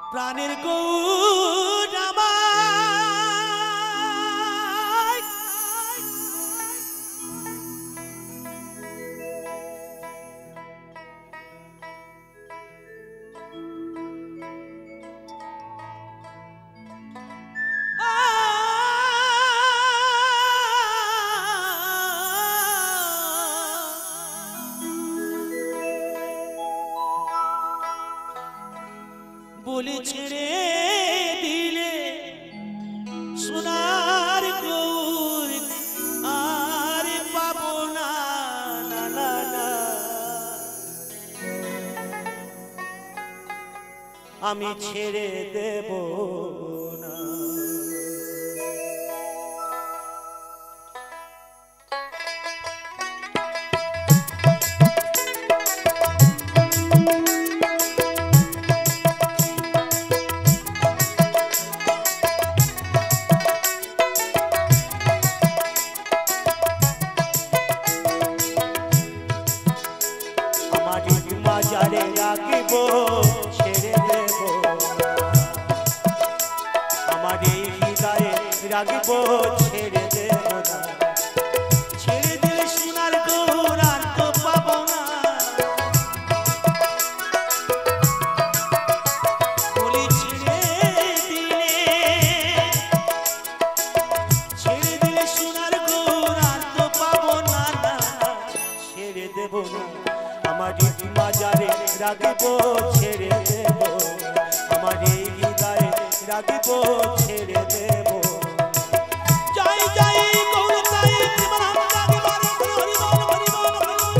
প্রাণের গৌর আমার বলে ছেড়ে দিলে সোনার গৌর আর পাবো না, না না না আমি ছেড়ে দেব না। মাজারে রাখিব ছেড়ে দেব, আমার এই হৃদয়ে রাখিব ছেড়ে দেব না। ছেড়ে দিলে সোনার গৌর আর তো পাবো না, বলি ছেড়ে দিলে সোনার গৌর আর তো পাবো না, ছেড়ে দেব না। আমার মাজারে রাখিব ছেড়ে দেব, আমার এই হৃদয়ে রাখিব ছেড়ে দেব। জয় জয় গৌর তাই প্রেমানন্দ রাখিব, হরি বল হরি বল হরি বল।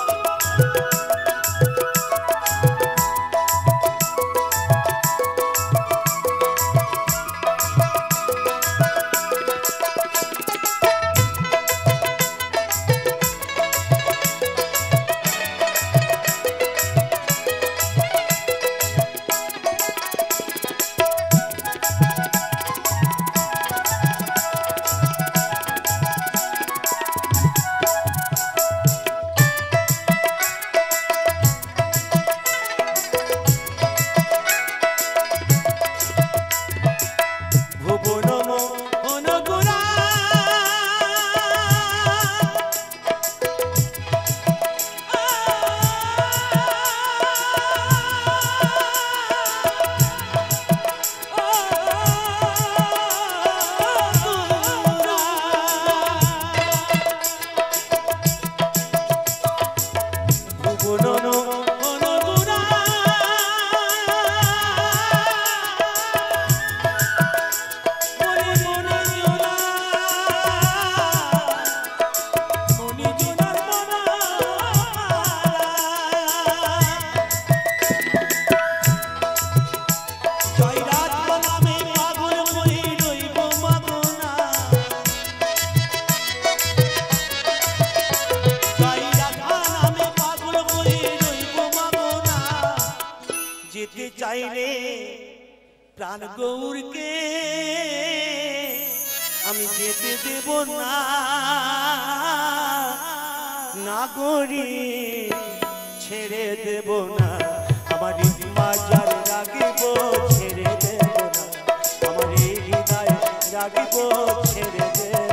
যেতে চাইলে প্রাণ গৌরকে আমি যেতে দেব না, নাগরি ছেড়ে দেব না। আমার মাজারে রাখিব ছেড়ে দেব না, আমার এই হৃদয়ে রাখিব ছেড়ে দেব।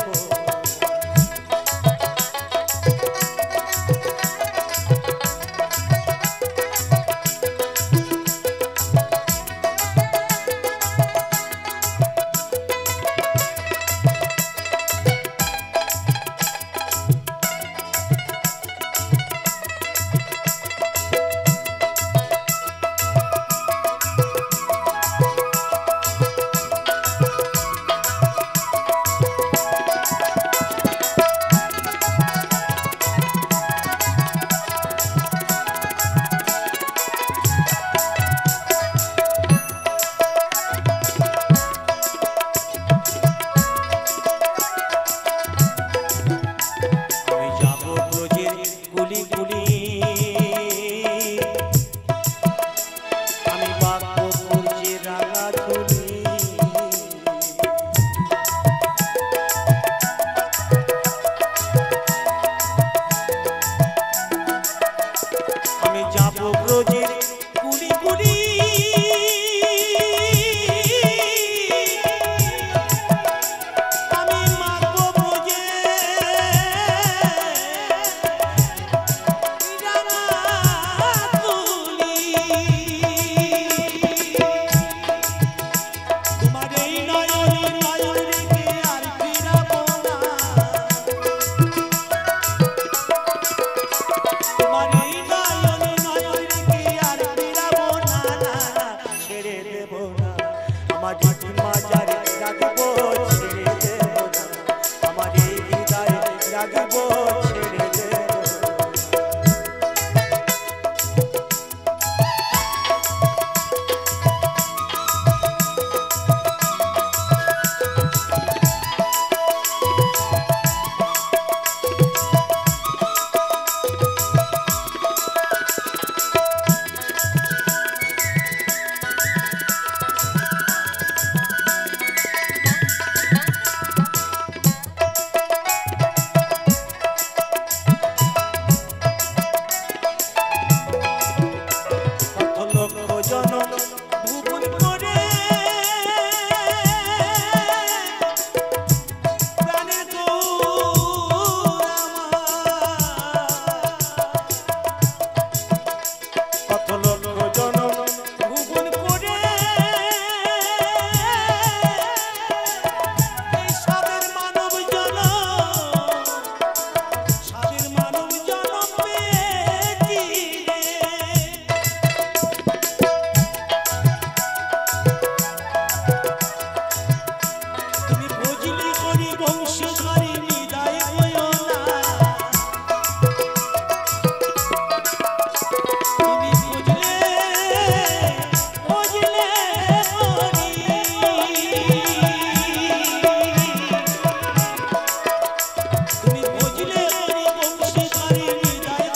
আমার মাজারে রাখবো ছেড়ে দেব না আমার এই হৃদয়ে রাখবো ছেড়ে দেব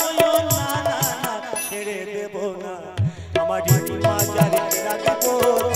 আমার মাজারে রাখবো